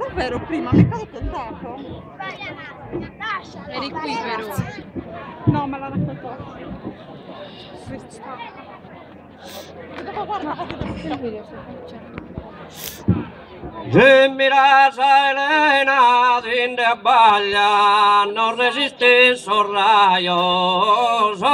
Vero, prima mi è caduto il dato. Eri qui però. No, me l'ha raccolto. Dopo guarda che video Se miras a Elena sin de abbaglia, non resiste sorraioso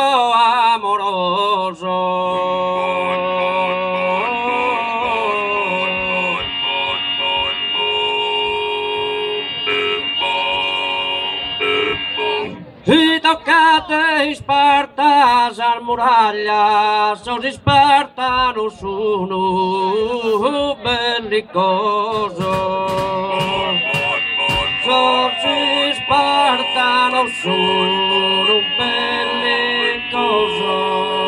amoroso. Si toccate Spartas al muraglia, sos Spartano sono bellicoso. Sos Spartano sono bellicoso.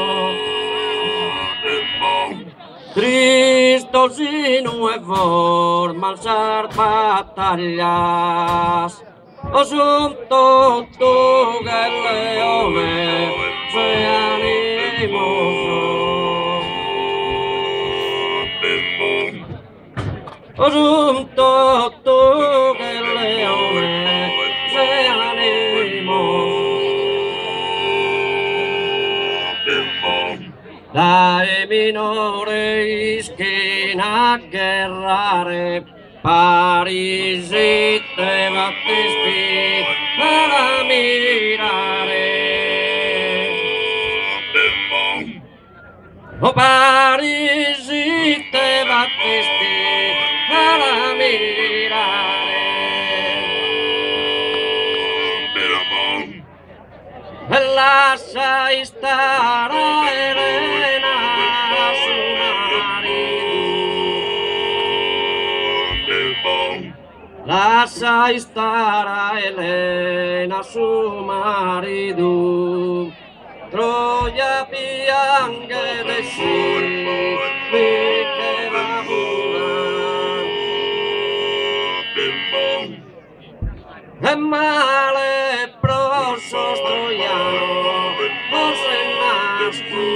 Cristo si non è forma alzar battaglias. Asunto tu che il leone sia animoso. Asunto tu che il leone sia animoso. Dai minore ischina a guerrare, Parisi te battisti a mirare. Oh Parisi te battisti a mirare. E lascia stare Elena su marito. Lascia stare Elena su marito. Troia piange de sì, che va e male prosso troiano non se nasce.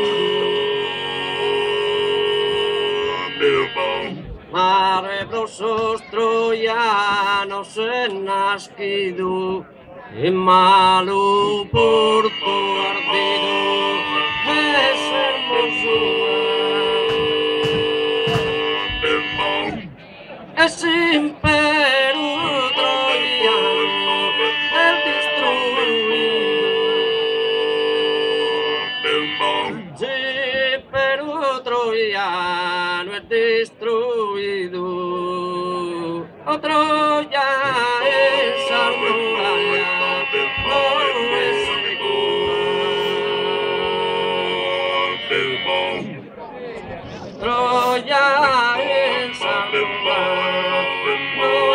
Mare prosso troiano se nascido e malo porto ardido e sermosura e s'impero troiano è distruido. S'impero troiano è distruido. O Troia e Sarmuraglia non è sicura. Troia e Sarmuraglia non è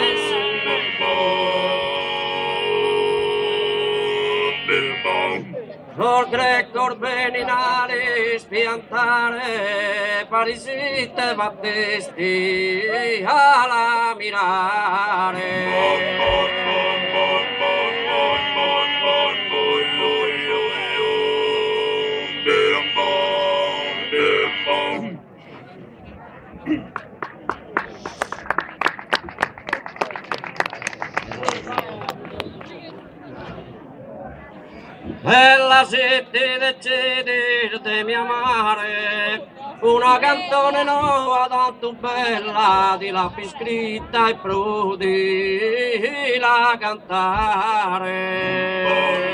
sicura. Or greco beninali spiantare, parisite battisti alla mirare. Bella sete decidi de mia mare, una canzone nuova tanto bella di la scritta e prudi la cantare.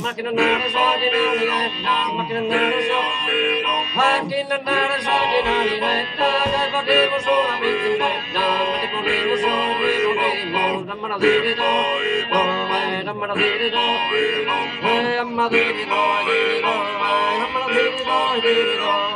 macchina nera saginali retta, macchina nera saginali retta, che facevo solo la bicicletta, ma ti ponevo solo il problema, dammi la dirito, dammi la dirito, dammi la dirito, dammi la dirito,